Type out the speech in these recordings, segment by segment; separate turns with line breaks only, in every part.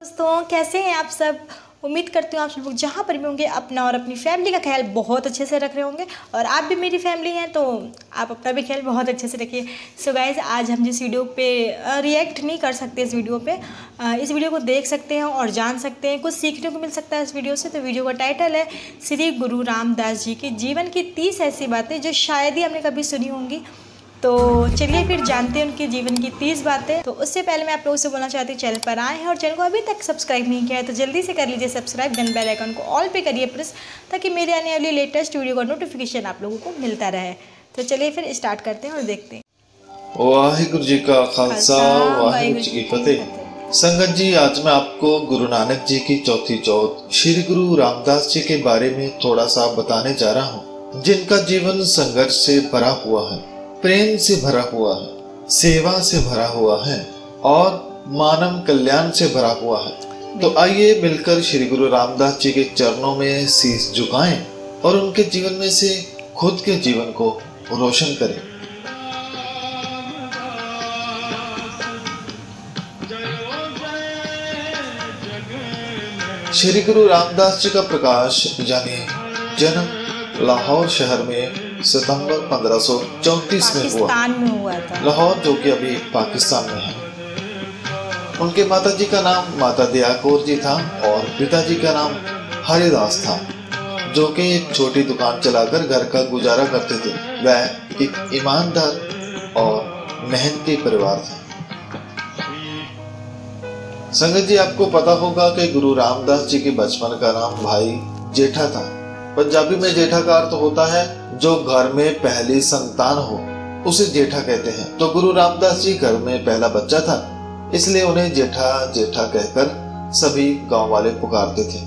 दोस्तों कैसे हैं आप सब। उम्मीद करती हूँ आप सब लोग जहाँ पर भी होंगे अपना और अपनी फैमिली का ख्याल बहुत अच्छे से रख रहे होंगे और आप भी मेरी फैमिली हैं तो आप अपना भी ख्याल बहुत अच्छे से रखिए। सो गाइज आज हम जिस वीडियो पे रिएक्ट नहीं कर सकते इस वीडियो को देख सकते हैं और जान सकते हैं, कुछ सीखने को मिल सकता है इस वीडियो से। तो वीडियो का टाइटल है श्री गुरु रामदास जी के जीवन की 30 ऐसी बातें जो शायद ही हमने कभी सुनी होंगी। तो चलिए फिर जानते हैं उनके जीवन की 30 बातें। तो उससे पहले मैं आप लोगों से बोलना चाहती हूँ चैनल पर आए हैं और चैनल को अभी तक सब्सक्राइब नहीं किया है तो जल्दी से कर लीजिए सब्सक्राइब, देन बेल आइकन को ऑल पे करिए प्रेस, ताकि मेरे आने वाली लेटेस्ट वीडियो का नोटिफिकेशन आप लोगों को मिलता रहे। तो चलिए फिर स्टार्ट करते हैं और देखते हैं।
वाहिगुरु जी का खालसा वाहिगुरु जी की फतेह। संगत जी आज मैं आपको गुरु नानक जी की चौथी चौथ श्री गुरु रामदास जी के बारे में थोड़ा सा बताने जा रहा हूँ, जिनका जीवन संघर्ष से भरा हुआ है, प्रेम से भरा हुआ है, सेवा से भरा हुआ है और मानव कल्याण से भरा हुआ है। तो आइए मिलकर श्री गुरु रामदास जी के चरणों में शीश झुकाएं और उनके जीवन में से खुद के जीवन को रोशन करें। श्री गुरु रामदास जी का प्रकाश यानी जन्म लाहौर शहर में सितंबर 1534 में हुआ
था।
लाहौर जो कि अभी पाकिस्तान में है। उनके माता जी का नाम माता दया कौर जी था और पिताजी का नाम हरिदास था, जो कि एक छोटी दुकान चलाकर घर का गुजारा करते थे। वह एक ईमानदार और मेहनती परिवार था। संगत जी आपको पता होगा कि गुरु रामदास जी के बचपन का नाम भाई जेठा था। पंजाबी में जेठा का अर्थ होता है जो घर में पहली संतान हो, उसे जेठा कहते हैं। तो गुरु रामदास जी घर में पहला बच्चा था, इसलिए उन्हें जेठा जेठा कहकर सभी गांव वाले पुकारते थे।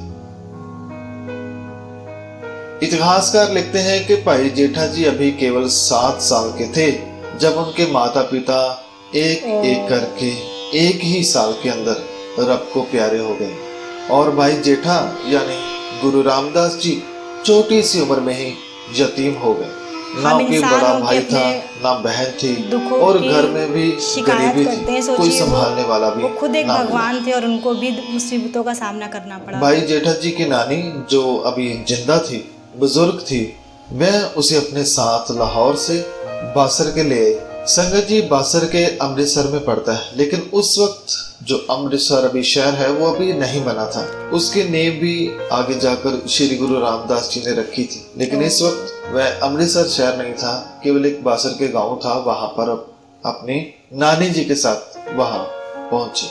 इतिहासकार लिखते हैं कि भाई जेठा जी अभी केवल 7 साल के थे जब उनके माता पिता एक एक करके एक ही साल के अंदर रब को प्यारे हो गए और भाई जेठा यानी गुरु रामदास जी छोटी सी उम्र में ही यतीम हो गए। ना कोई बड़ा भाई था ना बहन थी और घर में भी गरीबी थी, कोई संभालने वाला भी।
वो खुद एक भगवान थे और उनको भी मुसीबतों का सामना करना पड़ा।
भाई जेठा जी की नानी जो अभी जिंदा थी, बुजुर्ग थी, वह उसे अपने साथ लाहौर से बासर के लिए। संगत जी बासर के अमृतसर में पड़ता है, लेकिन उस वक्त जो अमृतसर अभी शहर है वो अभी नहीं बना था। उसकी नींव भी आगे जाकर श्री गुरु रामदास जी ने रखी थी, लेकिन इस वक्त वह अमृतसर शहर नहीं था, केवल एक बासर के गांव था। वहां पर अपनी नानी जी के साथ वहां पहुंचे।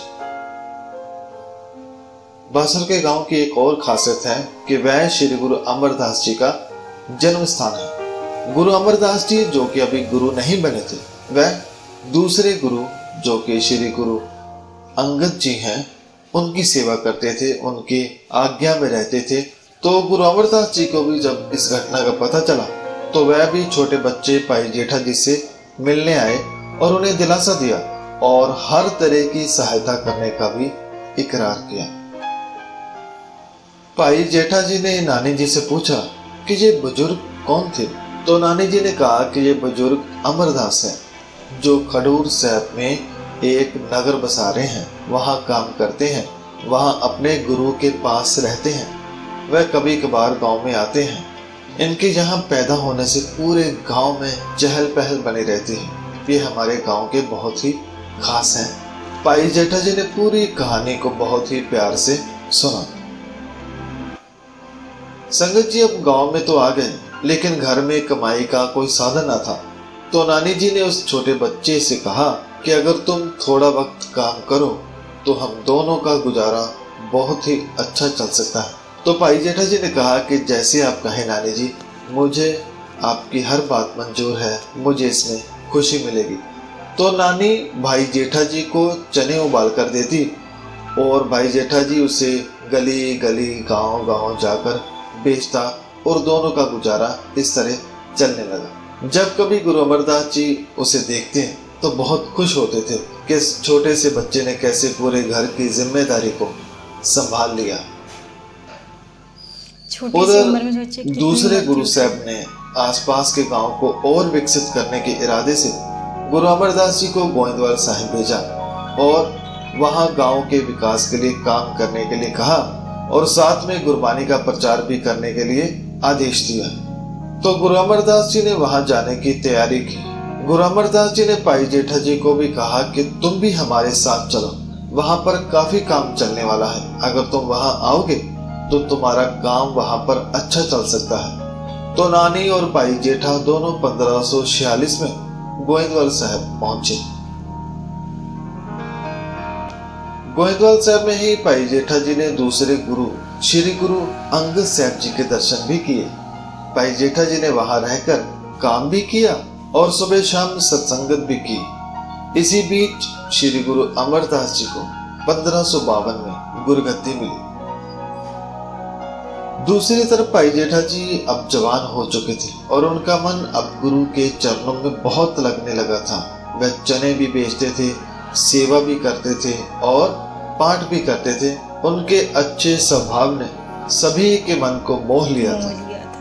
बासर के गांव की एक और खासियत है कि वह श्री गुरु अमरदास जी का जन्म स्थान है। गुरु अमरदास जी जो कि अभी गुरु नहीं बने थे, वह दूसरे गुरु जो कि श्री गुरु अंगद जी हैं उनकी सेवा करते थे, उनकी आज्ञा में रहते थे। तो गुरु अमरदास जी को भी जब इस घटना का पता चला तो वह भी छोटे बच्चे भाई जेठा जी से मिलने आए और उन्हें दिलासा दिया और हर तरह की सहायता करने का भी इकरार किया। भाई जेठा जी ने नानी जी से पूछा कि ये बुजुर्ग कौन थे, तो नानी जी ने कहा कि ये बुजुर्ग अमरदास हैं जो खडूर साहब में एक नगर बसा रहे हैं, वहां काम करते हैं, वहां अपने गुरु के पास रहते हैं। वह कभी कभार गांव में आते हैं। इनके यहाँ पैदा होने से पूरे गांव में चहल पहल बनी रहती है। ये हमारे गांव के बहुत ही खास हैं। भाई जेठा जी ने पूरी कहानी को बहुत ही प्यार से सुना। संगत जी अब गांव में तो आ गए, लेकिन घर में कमाई का कोई साधन न था। तो नानी जी ने उस छोटे बच्चे से कहा कि अगर तुम थोड़ा वक्त काम करो तो हम दोनों का गुजारा बहुत ही अच्छा चल सकता है। तो भाई जेठा जी ने कहा कि जैसे आप कहें नानी जी, मुझे आपकी हर बात मंजूर है, मुझे इसमें खुशी मिलेगी। तो नानी भाई जेठा जी को चने उबाल कर देती और भाई जेठा जी उसे गली गली गांव गांव जाकर बेचता और दोनों का गुजारा इस तरह चलने लगा। जब कभी गुरु अमरदास जी उसे देखते तो बहुत खुश होते थे कि इस छोटे से बच्चे ने कैसे पूरे घर की जिम्मेदारी को संभाल लिया। उधर दूसरे गुरु साहब ने आसपास के गांव को और विकसित करने के इरादे से गुरु अमरदास जी को गोविंदवाल साहिब भेजा और वहां गांव के विकास के लिए काम करने के लिए कहा और साथ में गुरबानी का प्रचार भी करने के लिए आदेश दिया। तो गुरु अमरदास जी ने वहां जाने की तैयारी की। गुरु अमरदास जी ने भाई जेठा जी को भी कहा कि तुम भी हमारे साथ चलो, वहां पर काफी काम चलने वाला है। अगर तुम वहां आओगे तो तुम्हारा काम वहां पर अच्छा चल सकता है। तो नानी और भाई जेठा दोनों 1546 में गोइंदवाल साहब पहुंचे। गोइंदवाल साहब में ही भाई जेठा जी ने दूसरे गुरु श्री गुरु अंगद साहब जी के दर्शन भी किए। भाई जेठा जी ने वहां रहकर काम भी किया और सुबह शाम सत्संगत भी की। इसी बीच श्री गुरु अमरदास जी को 1552 में गुरगद्दी मिली। दूसरी तरफ भाई जेठा जी अब जवान हो चुके थे और उनका मन अब गुरु के चरणों में बहुत लगने लगा था। वह चने भी बेचते थे, सेवा भी करते थे और पाठ भी करते थे। उनके अच्छे स्वभाव ने सभी के मन को मोह लिया था।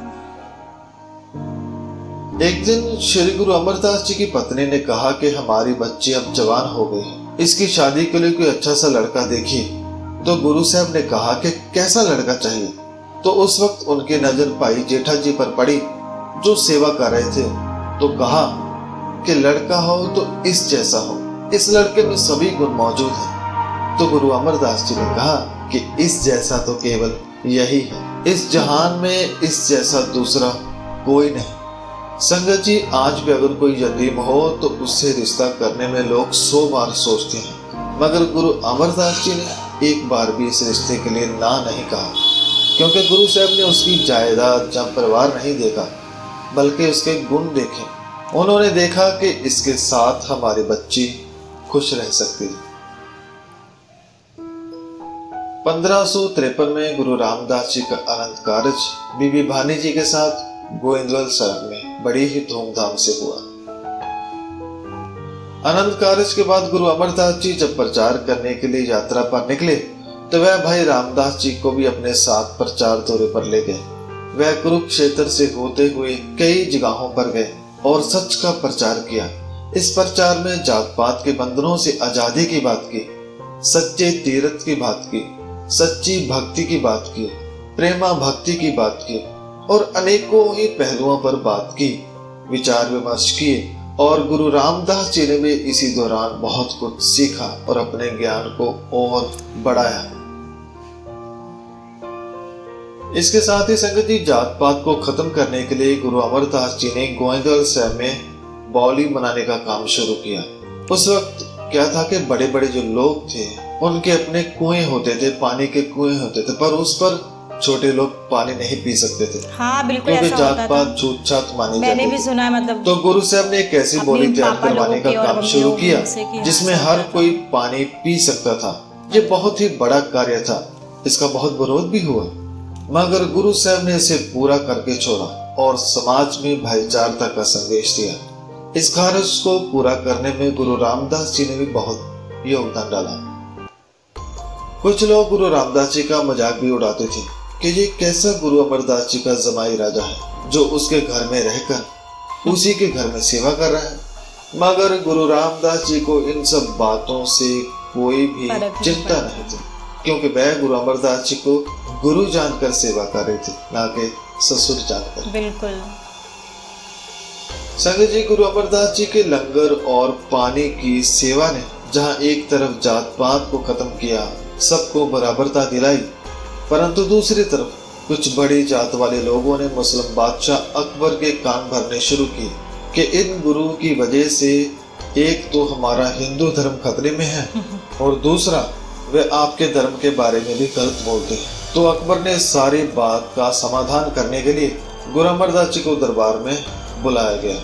एक दिन श्री गुरु अमरदास जी की पत्नी ने कहा कि हमारी बच्ची अब जवान हो गई है, इसकी शादी के लिए कोई अच्छा सा लड़का देखिए। तो गुरु साहब ने कहा कि कैसा लड़का चाहिए। तो उस वक्त उनकी नजर भाई जेठा जी पर पड़ी जो सेवा कर रहे थे। तो कहा कि लड़का हो तो इस जैसा हो, इस लड़के में सभी गुण मौजूद हैं। तो गुरु अमरदास जी ने कहा कि इस जैसा तो केवल यही है, इस जहान में इस जैसा दूसरा कोई नहीं। संगत जी, आज भी अगर कोई यतीम हो तो उससे रिश्ता करने में लोग 100 बार सोचते हैं, मगर गुरु अमरदास जी ने एक बार भी इस रिश्ते के लिए ना नहीं कहा, क्योंकि गुरु साहब ने उसकी जायदाद या परिवार नहीं देखा, बल्कि उसके गुण देखे। उन्होंने देखा कि इसके साथ हमारी बच्ची खुश रह सकती है। 1553 में गुरु रामदास जी का अनंत कारज बीबी भानी जी के साथ गोइंदवाल साहब में बड़ी ही धूमधाम से हुआ। अनंत कारज के बाद गुरु अमरदास जी जब प्रचार करने के लिए यात्रा पर निकले तो वह भाई रामदास जी को भी अपने साथ प्रचार दौरे पर ले गए। वह कुरुक्षेत्र से होते हुए कई जगहों पर गए और सच का प्रचार किया। इस प्रचार में जात पात के बंधनों से आजादी की बात की, सच्चे तीर्थ की बात की, सच्ची भक्ति की बात की, प्रेमा भक्ति की बात की और अनेकों ही पहलुओं पर बात की, विचार विमर्श किए। और गुरु रामदास जी ने भी इसी दौरान बहुत कुछ सीखा और अपने ज्ञान को और बढ़ाया। इसके साथ ही संगत जी, जात पात को खत्म करने के लिए गुरु अमरदास जी ने गोइंदवाल साहब में बावली बनाने का काम शुरू किया। उस वक्त क्या था कि बड़े बड़े जो लोग थे उनके अपने कुएं होते थे, पानी के कुएं होते थे, पर उस पर छोटे लोग पानी नहीं पी सकते थे।
हाँ, बिल्कुल
क्योंकि
ऐसा
जात
होता
पात
था।
छूत छात मानी
मैंने
जाती
भी
थी।
सुना है, मतलब
तो गुरु साहब ने एक ऐसी बोली तैयार करवाने का काम शुरू किया जिसमें हर कोई पानी पी सकता था। ये बहुत ही बड़ा कार्य था, इसका बहुत विरोध भी हुआ, मगर गुरु साहब ने इसे पूरा करके छोड़ा और समाज में भाईचारता का संदेश दिया। इस कार्य को पूरा करने में गुरु रामदास जी ने भी बहुत योगदान डाला। कुछ लोग गुरु रामदास जी का मजाक भी उड़ाते थे कि ये कैसा गुरु अमरदास जी का जमाई राजा है जो उसके घर में रहकर उसी के घर में सेवा कर रहा है। मगर गुरु रामदास जी को इन सब बातों से कोई भी चिंता नहीं थी, क्योंकि वह गुरु अमरदास जी को गुरु जानकर सेवा कर रहे थे, ना कि ससुर जानकर।
बिल्कुल
संगत जी, गुरु अमरदास जी के लंगर और पानी की सेवा ने जहाँ एक तरफ जात पात को खत्म किया, सबको बराबरता दिलाई, परंतु दूसरी तरफ कुछ बड़ी जात वाले लोगों ने मुस्लिम बादशाह अकबर के कान भरने शुरू किए कि इन गुरु की वजह से एक तो हमारा हिंदू धर्म खतरे में है और दूसरा वे आपके धर्म के बारे में भी गलत बोलते हैं। तो अकबर ने सारी बात का समाधान करने के लिए गुरु अमरदास जी को दरबार में बुलाया गया।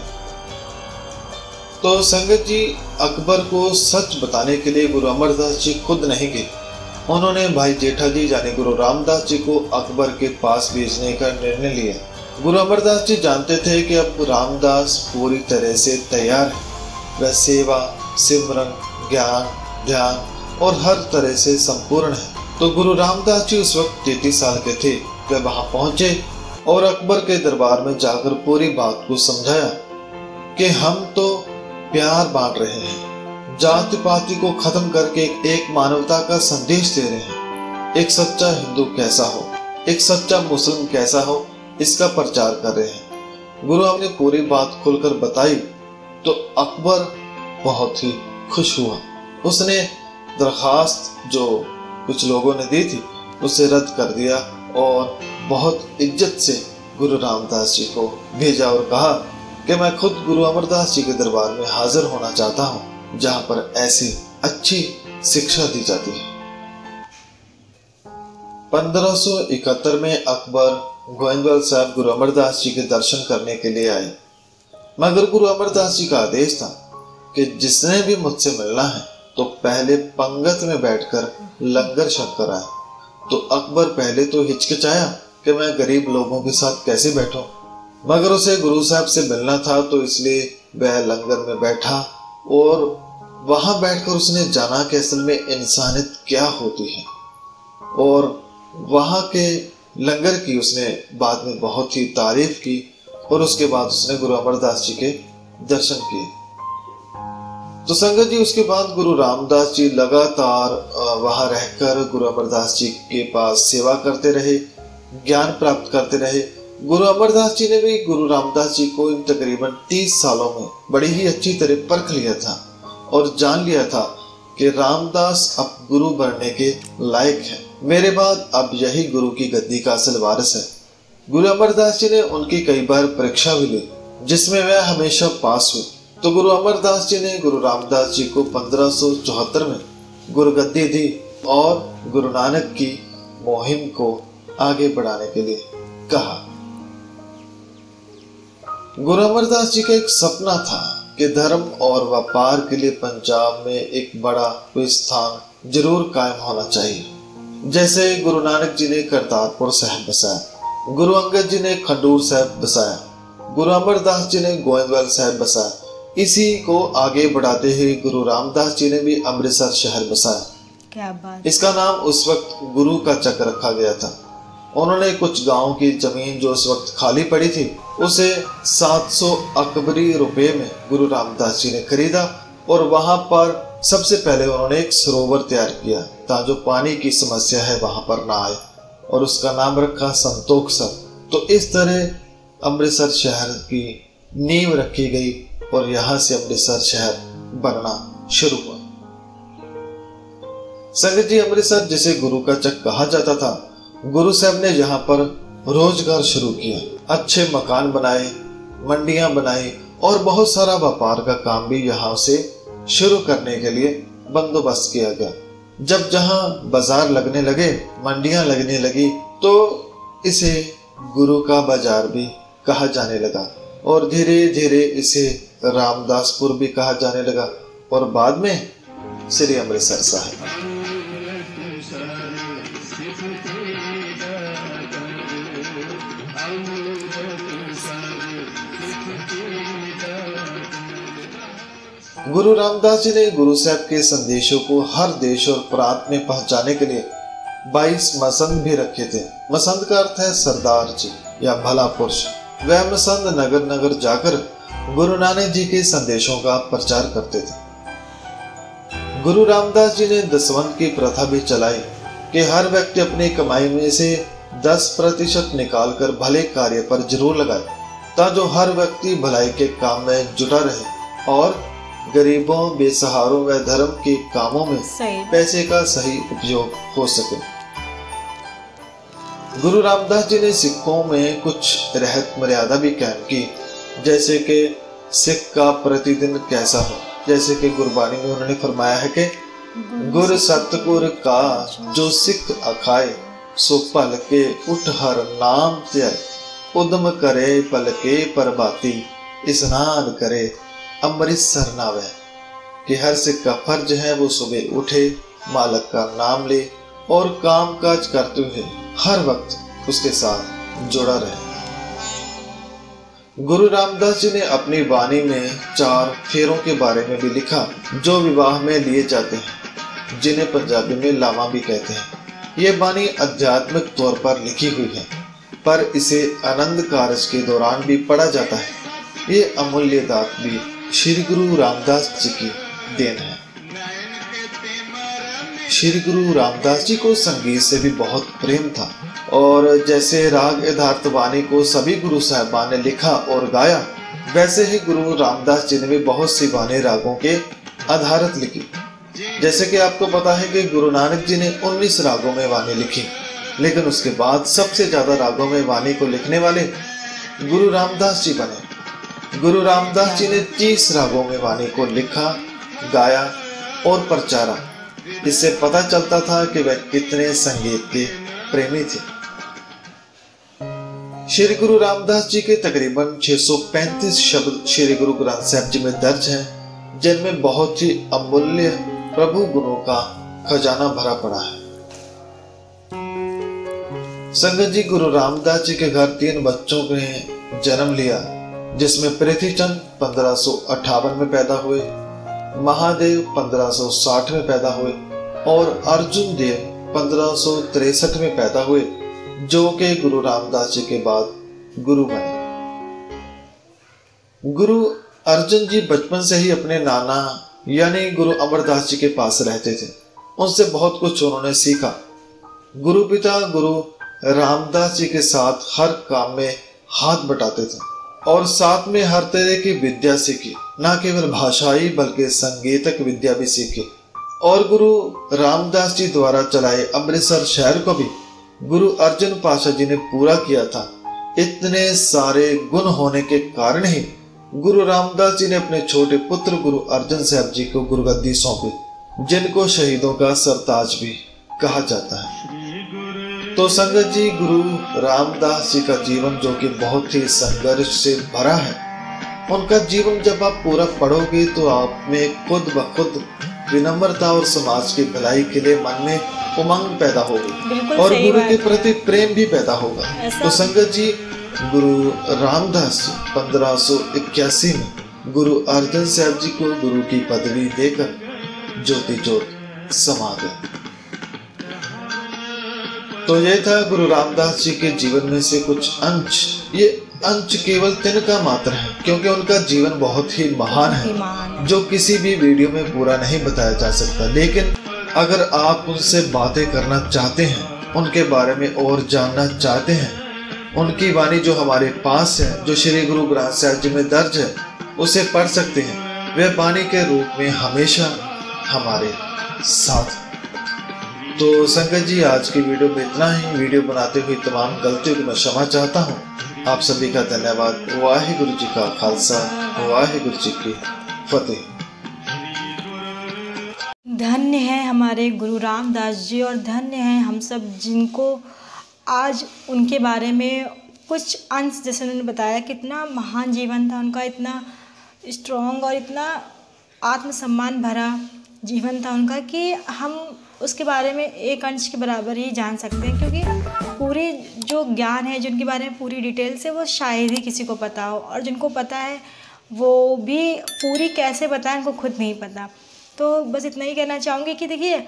तो संगत जी, अकबर को सच बताने के लिए गुरु अमरदास जी खुद नहीं गए। उन्होंने भाई जेठा जी यानी गुरु रामदास जी को अकबर के पास भेजने का निर्णय लिया। गुरु अमरदास जी जानते थे कि अब रामदास पूरी तरह से तैयार है। वह सेवा, सिमरन, ज्ञान, ध्यान और हर तरह से संपूर्ण है। तो गुरु रामदास जी उस वक्त 33 साल के थे। वे वहां पहुंचे और अकबर के दरबार में जाकर पूरी बात को समझाया कि हम तो प्यार बांट रहे हैं, जाति पाति को खत्म करके एक मानवता का संदेश दे रहे हैं। एक सच्चा हिंदू कैसा हो, एक सच्चा मुस्लिम कैसा हो, इसका प्रचार कर रहे हैं। गुरु हमने पूरी बात खुलकर बताई तो अकबर बहुत ही खुश हुआ। उसने दरखास्त जो कुछ लोगों ने दी थी उसे रद्द कर दिया और बहुत इज्जत से गुरु रामदास जी को भेजा और कहा कि मैं खुद गुरु अमरदास जी के दरबार में हाजिर होना चाहता हूँ, जहाँ पर ऐसी अच्छी शिक्षा दी जाती है। 1571 में अकबर गोविंदवाल साहब गुरु अमरदास जी के दर्शन करने के लिए आए, मगर गुरु अमरदास जी का आदेश था कि जिसने भी मुझसे मिलना है तो पहले पंगत में बैठकर लंगर छक कर आए। तो अकबर पहले तो हिचकिचाया कि मैं गरीब लोगों के साथ कैसे बैठूं, मगर उसे गुरु साहब से मिलना था तो इसलिए वह लंगर में बैठा और वहां बैठकर उसने जाना कि असल में इंसानियत क्या होती है। और वहां के लंगर की उसने बाद में बहुत ही तारीफ की और उसके बाद उसने गुरु अमरदास जी के दर्शन किए। तो संगत जी, उसके बाद गुरु रामदास जी लगातार वहां रहकर गुरु अमरदास जी के पास सेवा करते रहे, ज्ञान प्राप्त करते रहे। गुरु अमरदास जी ने भी गुरु रामदास जी को इन तकरीबन 30 सालों में बड़ी ही अच्छी तरह परख लिया था और जान लिया था कि रामदास अब गुरु बनने के लायक है। मेरे बाद अब यही गुरु की गद्दी का असल वारिस है। गुरु अमरदास जी ने उनकी कई बार परीक्षा भी ली, जिसमें वह हमेशा पास हुई। तो गुरु अमरदास जी ने गुरु रामदास जी को 1574 में गुरुगद्दी दी और गुरु नानक की मुहिम को आगे बढ़ाने के लिए कहा। गुरु अमरदास जी का एक सपना था कि धर्म और व्यापार के लिए पंजाब में एक बड़ा कोई स्थान जरूर कायम होना चाहिए। जैसे गुरु नानक जी ने करतारपुर साहिब बसाया, गुरु अंगद जी ने खडूर साहिब बसाया, गुरु अमरदास जी ने गोविंदवाल साहिब बसाया। इसी को आगे बढ़ाते हुए गुरु रामदास जी ने भी अमृतसर शहर बसाया।
क्या बात।
इसका नाम उस वक्त गुरु का चक रखा गया था। उन्होंने कुछ गांव की जमीन जो उस वक्त खाली पड़ी थी उसे 700 अकबरी रुपए में गुरु रामदास जी ने खरीदा और वहां पर सबसे पहले उन्होंने एक सरोवर तैयार किया ताकि जो पानी की समस्या है वहां पर ना आए, और उसका नाम रखा संतोख सर। तो इस तरह अमृतसर शहर की नींव रखी गई और यहाँ से अमृतसर शहर बनना शुरू हुआ। संगत जी, अमृतसर जिसे गुरु का चक कहा जाता था, गुरु साहब ने यहाँ पर रोजगार शुरू किया, अच्छे मकान बनाए, मंडियां बनाई और बहुत सारा व्यापार का काम भी यहाँ से शुरू करने के लिए बंदोबस्त किया गया। जब जहाँ बाजार लगने लगे, मंडियां लगने लगी, तो इसे गुरु का बाजार भी कहा जाने लगा और धीरे धीरे इसे रामदासपुर भी कहा जाने लगा और बाद में श्री अमृतसर साहिब। गुरु रामदास जी ने गुरु साहब के संदेशों को हर देश और प्रांत में पहुंचाने के लिए 22 मसंद भी रखे थे। मसंद का अर्थ है सरदार जी या भला पुरुष। वह मसंद नगर नगर जाकर गुरु नानक जी के संदेशों का प्रचार करते थे। गुरु रामदास जी ने दसवंत की प्रथा भी चलाई कि हर व्यक्ति अपनी कमाई में से 10% निकालकर भले कार्य पर जरूर लगाए, ताकि जो हर व्यक्ति भलाई के काम में जुटा रहे और गरीबों, बेसहारों व धर्म के कामों में पैसे का सही उपयोग हो सके। गुरु रामदास जी ने सिखों में कुछ रहत मर्यादा भी कायम की, जैसे कि सिख का प्रतिदिन कैसा हो। जैसे कि गुरबाणी में उन्होंने फरमाया है कि गुर सतगुर का जो सिख अखाए, सो पल के उठ हर नाम त्याए, उदम करे पल के परबाती, स्नान करे अमृतसर नावे। कि हर सिख का फर्ज है वो सुबह उठे, मालक का नाम ले और काम काज करते हुए हर वक्त उसके साथ जुड़ा रहे। गुरु रामदास जी ने अपनी वाणी में 4 फेरों के बारे में भी लिखा जो विवाह में लिए जाते हैं, जिन्हें पंजाबी में लावा भी कहते हैं। ये वाणी आध्यात्मिक तौर पर लिखी हुई है, पर इसे आनंद कारज के दौरान भी पढ़ा जाता है। ये अमूल्य दात भी श्री गुरु रामदास जी की देन है। श्री गुरु रामदास जी को संगीत से भी बहुत प्रेम था और जैसे राग यथार्थ वाणी को सभी गुरु साहिबान ने लिखा और गाया, वैसे ही गुरु रामदास जी ने भी बहुत सी वाणी रागों के आधारित लिखी। जैसे कि आपको पता है कि गुरु नानक जी ने 19 रागों में वाणी लिखी, लेकिन उसके बाद सबसे ज्यादा रागों में वाणी को लिखने वाले गुरु रामदास जी बने। गुरु रामदास जी ने 30 रागों में वाणी को लिखा, गाया और प्रचारा। इससे पता चलता था कि वह कितने संगीत के प्रेमी थे। श्री गुरु रामदास जी के तकरीबन 635 शब्द श्री गुरु ग्रंथ साहिब जी में दर्ज हैं, जिनमें बहुत ही अमूल्य प्रभु गुणों का खजाना भरा पड़ा है। संगत जी, गुरु रामदास जी के घर 3 बच्चों ने जन्म लिया, जिसमें पृथ्वीचंद 1558 में पैदा हुए, महादेव 1560 में पैदा हुए और अर्जुन देव 1563 में पैदा हुए, जो कि गुरु रामदास जी के बाद गुरु बने। गुरु अर्जुन जी बचपन से ही अपने नाना यानी गुरु अमरदास जी के पास रहते थे। उनसे बहुत कुछ उन्होंने सीखा। गुरु पिता गुरु रामदास जी के साथ हर काम में हाथ बटाते थे और साथ में हर तरह की विद्या सीखी, न केवल भाषाई बल्कि संगीतक विद्या भी सीखी। और गुरु रामदास जी द्वारा चलाए अमृतसर शहर को भी गुरु अर्जुन पाशा जी ने पूरा किया था। इतने सारे गुण होने के कारण ही गुरु रामदास जी ने अपने छोटे पुत्र गुरु अर्जुन साहब जी को गुरुगद्दी सौंपी, जिनको शहीदों का सरताज भी कहा जाता है। तो संगत जी, गुरु रामदास जी का जीवन जो कि बहुत ही संघर्ष से भरा है, उनका जीवन जब आप पूरा पढ़ोगे तो आप में खुद ब खुद विनम्रता और समाज की भलाई के लिए मन में उमंग पैदा होगी और गुरु के प्रति प्रेम भी पैदा होगा। तो संगत जी, गुरु रामदास जी 1581 में गुरु अर्जुन साहब जी को गुरु की पदवी देकर ज्योति ज्योत समा गए। तो ये था गुरु रामदास जी के जीवन में से कुछ अंश। ये अंश केवल तिनका मात्र है, क्योंकि उनका जीवन बहुत ही महान है, जो किसी भी वीडियो में पूरा नहीं बताया जा सकता। लेकिन अगर आप उनसे बातें करना चाहते हैं, उनके बारे में और जानना चाहते हैं, उनकी वाणी जो हमारे पास है, जो श्री गुरु ग्रंथ साहिब जी में दर्ज है, उसे पढ़ सकते हैं। वह वाणी के रूप में हमेशा हमारे साथ। तो संगत जी, आज की वीडियो में इतना ही। वीडियो बनाते हुए तमाम गलतियों को मैं क्षमा चाहता हूँ। आप सभी का धन्यवाद। वाहिगुरु जी का खालसा, वाहिगुरु जी की फतेह।
धन्य है हमारे गुरु रामदास जी और धन्य है हम सब जिनको आज उनके बारे में कुछ अंश, जैसे उन्होंने बताया, कितना महान जीवन था उनका, इतना स्ट्रॉन्ग और इतना आत्मसम्मान भरा जीवन था उनका कि हम उसके बारे में एक अंश के बराबर ही जान सकते हैं। क्योंकि पूरे जो ज्ञान है, जिनके बारे में पूरी डिटेल से, वो शायद ही किसी को पता हो, और जिनको पता है वो भी पूरी कैसे बताएं उनको खुद नहीं पता। तो बस इतना ही कहना चाहूँगी कि देखिए,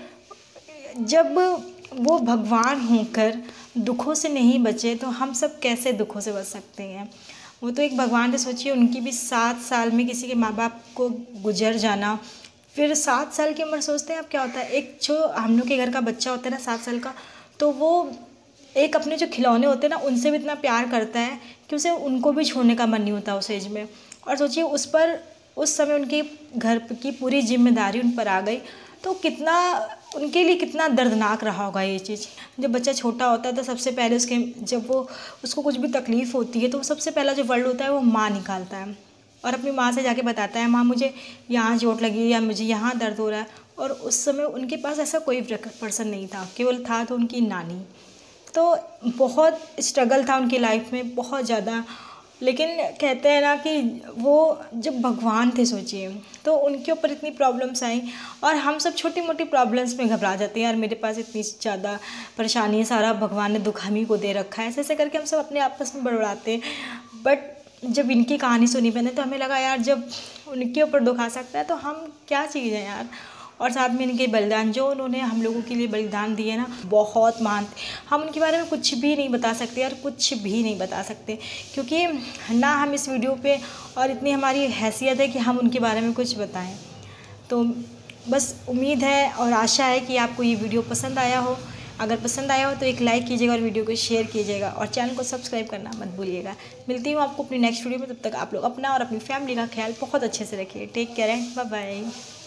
जब वो भगवान होकर दुखों से नहीं बचे तो हम सब कैसे दुखों से बच सकते हैं। वो तो एक भगवान थे। सोचिए, उनकी भी 7 साल में किसी के माँ बाप को गुजर जाना, फिर 7 साल की उम्र, सोचते हैं आप क्या होता है। एक जो हम लोग के घर का बच्चा होता है ना 7 साल का, तो वो एक अपने जो खिलौने होते हैं ना, उनसे भी इतना प्यार करता है कि उसे उनको भी छोड़ने का मन नहीं होता उस एज में। और सोचिए, उस समय उनकी घर की पूरी जिम्मेदारी उन पर आ गई, तो कितना उनके लिए कितना दर्दनाक रहा होगा ये चीज़। जब बच्चा छोटा होता है तो सबसे पहले जब उसको कुछ भी तकलीफ़ होती है, तो सबसे पहला जो वर्ड होता है वो माँ निकालता है और अपनी माँ से जाके बताता है, माँ मुझे यहाँ चोट लगी या मुझे यहाँ दर्द हो रहा है। और उस समय उनके पास ऐसा कोई पर्सन नहीं था, केवल था तो उनकी नानी। तो बहुत स्ट्रगल था उनकी लाइफ में, बहुत ज़्यादा। लेकिन कहते हैं ना कि वो जब भगवान थे, सोचिए, तो उनके ऊपर इतनी प्रॉब्लम्स आई और हम सब छोटी मोटी प्रॉब्लम्स में घबरा जाते हैं, यार मेरे पास इतनी ज़्यादा परेशानी है, सारा भगवान ने दुख हम ही को दे रखा है, ऐसे ऐसे करके हम सब अपने आपस में बड़बड़ाते हैं। बट जब इनकी कहानी सुनी मैंने तो हमें लगा, यार जब उनके ऊपर दुख आ सकता है तो हम क्या चीज़ है यार। और साथ में इनके बलिदान, जो उन्होंने हम लोगों के लिए बलिदान दिए ना, बहुत महान थे। हम उनके बारे में कुछ भी नहीं बता सकते यार, कुछ भी नहीं बता सकते, क्योंकि ना हम इस वीडियो पे और इतनी हमारी हैसियत है कि हम उनके बारे में कुछ बताएं। तो बस उम्मीद है और आशा है कि आपको ये वीडियो पसंद आया हो। अगर पसंद आया हो तो एक लाइक कीजिएगा और वीडियो को शेयर कीजिएगा और चैनल को सब्सक्राइब करना मत भूलिएगा। मिलती हूँ आपको अपनी नेक्स्ट वीडियो में, तब तक आप लोग अपना और अपनी फैमिली का ख्याल बहुत अच्छे से रखिए। Take care and bye bye.